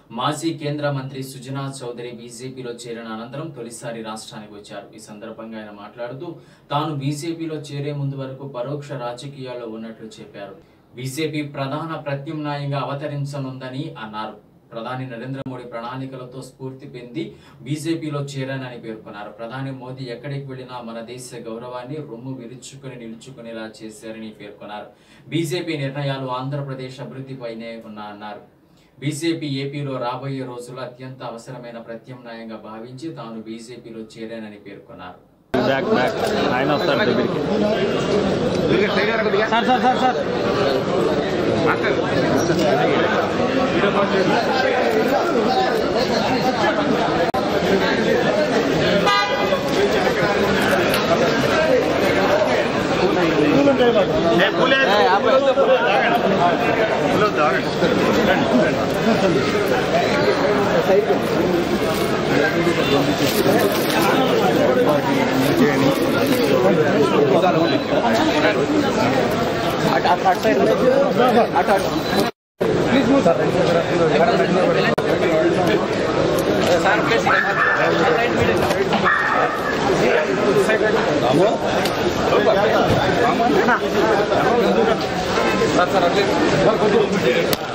మాజీ కేంద్ర మంత్రి సుజనా చౌదరి బీజేపీలో చేరిన అనంతరం తొలిసారి రాష్ట్రానికి వచ్చారు. ఈ సందర్భంగా ఆయన మాట్లాడుతూ తాను బీజేపీలో చేరే ముందు వరకు పరోక్ష రాజకీయాల్లో ఉన్నట్లు చెప్పారు. బీజేపీ ప్రధాన ప్రత్యామ్నాయంగా అవతరించనుందని అన్నారు. ప్రధాని నరేంద్ర మోడీ ప్రణాళికలతో స్ఫూర్తి పొంది బీజేపీలో చేరానని పేర్కొన్నారు. ప్రధాని మోదీ ఎక్కడికి వెళ్లినా మన దేశ గౌరవాన్ని రొమ్ము విరుచుకుని నిలుచుకునేలా చేశారని పేర్కొన్నారు. బీజేపీ నిర్ణయాలు ఆంధ్రప్రదేశ్ అభివృద్ధిపైనే అన్నారు. బీజేపీ ఏపీలో రాబోయే రోజుల్లో అత్యంత అవసరమైన ప్రత్యామ్నాయంగా భావించి తాను బీజేపీలో చేరానని పేర్కొన్నారు. Sir,